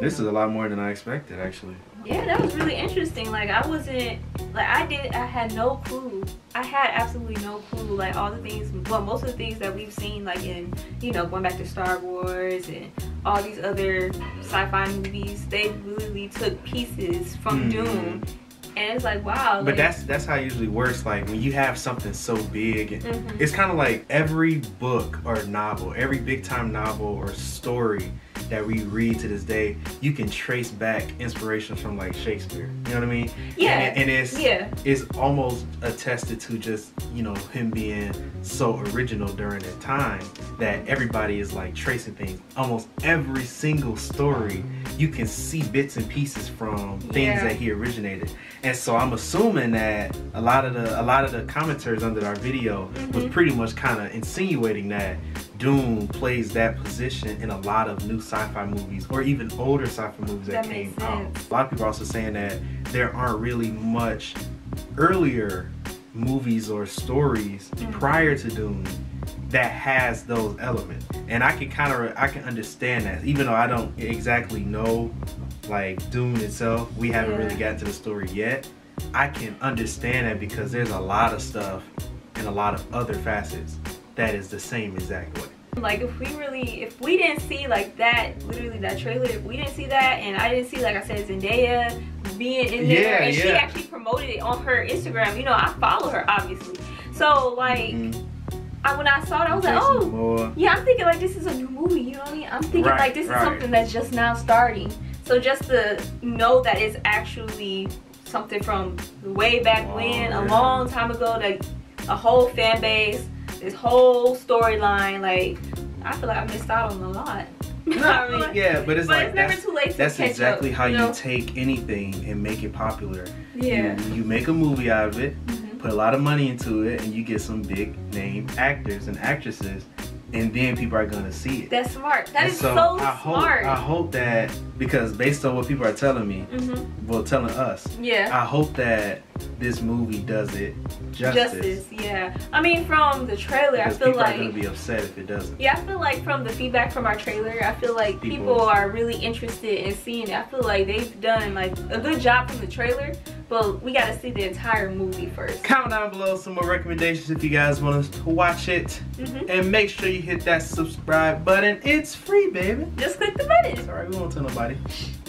This is a lot more than I expected, actually. Yeah, that was really interesting. Like, I wasn't, like, I had no clue. I had absolutely no clue. Like, all the things, well, most of the things that we've seen, like, in, you know, going back to Star Wars and all these other sci-fi movies, they really took pieces from Dune. And it's like, wow. But like, that's how it usually works. Like, when you have something so big, it's kind of like every book or novel, every big time novel or story that we read to this day, you can trace back inspiration from, like, Shakespeare. You know what I mean? Yeah. And it's almost attested to just, you know, him being so original during that time that everybody is, like, tracing things. Almost every single story, you can see bits and pieces from things that he originated. And so I'm assuming that a lot of the commenters under our video was pretty much kind of insinuating that Dune plays that position in a lot of new sci-fi movies or even older sci-fi movies that came out. A lot of people are also saying that there aren't really much earlier movies or stories prior to Dune that has those elements. And I can understand that, even though I don't exactly know, like, Dune itself. We haven't really gotten to the story yet. I can understand that because there's a lot of stuff and a lot of other facets that is the same exact way. Like, if we didn't see, like, that, literally that trailer, if we didn't see that, and I didn't see, like I said, Zendaya being in there, and she actually promoted it on her Instagram. You know, I follow her, obviously. So, like, when I saw it, I was like, oh, yeah, I'm thinking, like, this is a new movie, you know what I mean? I'm thinking, like, this is something that's just now starting. So just to know that it's actually something from way back when, a long time ago, like, a whole fan base, this whole storyline, like, I feel like I missed out on a lot. Yeah, but it's like, it's never too late to that's catch exactly up, how you know? you take anything and make it popular. Yeah. You make a movie out of it, put a lot of money into it, and you get some big name actors and actresses, and then people are gonna see it. That's smart. That is so smart. I hope that, because based on what people are telling me, well, telling us, I hope that this movie does it justice. Yeah. I mean, from the trailer, because I feel like people are gonna be upset if it doesn't. Yeah, I feel like from the feedback from our trailer, I feel like people are really interested in seeing it. I feel like they've done, like, a good job from the trailer, but we gotta see the entire movie first. Comment down below some more recommendations if you guys want us to watch it. And make sure you hit that subscribe button. It's free, baby. Just click the button. It's alright, we won't tell nobody.